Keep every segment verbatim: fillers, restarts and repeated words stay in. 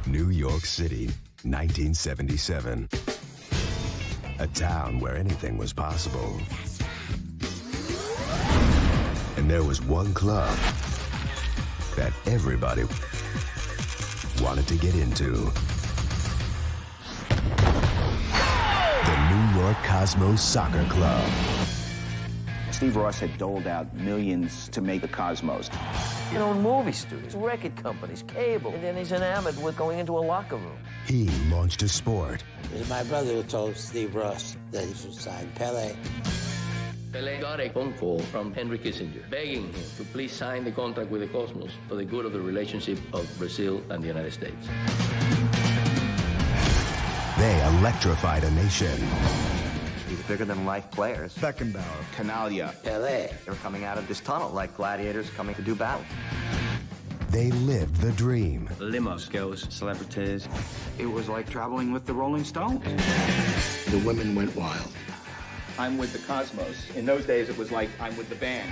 New York City, nineteen seventy-seven. A town where anything was possible. And there was one club that everybody wanted to get into. The New York Cosmos Soccer Club. Steve Ross had doled out millions to make the Cosmos. You know, movie studios, record companies, cable, and then he's enamored with going into a locker room. He launched a sport. It was my brother who told Steve Ross that he should sign Pele. Pele got a phone call from Henry Kissinger, begging him to please sign the contract with the Cosmos for the good of the relationship of Brazil and the United States. They electrified a nation. These bigger-than-life players. Beckenbauer. Canalia. Pele. They were coming out of this tunnel like gladiators coming to do battle. They lived the dream. Limos, girls, celebrities. It was like traveling with the Rolling Stones. The women went wild. I'm with the Cosmos. In those days, it was like I'm with the band.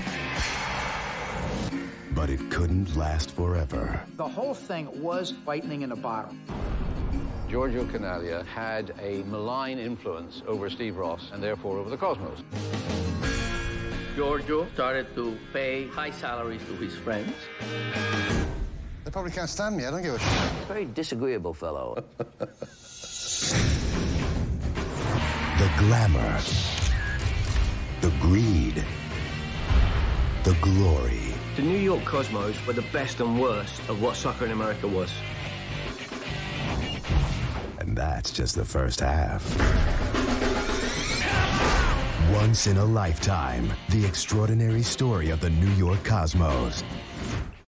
But it couldn't last forever. The whole thing was lightning in a bottle. Giorgio Canalia had a malign influence over Steve Ross and therefore over the Cosmos. Giorgio started to pay high salaries to his friends. They probably can't stand me. I don't give a shit. Very disagreeable fellow. The glamour. The greed. The glory. The New York Cosmos were the best and worst of what soccer in America was. And that's just the first half. Once in a lifetime, the extraordinary story of the New York Cosmos.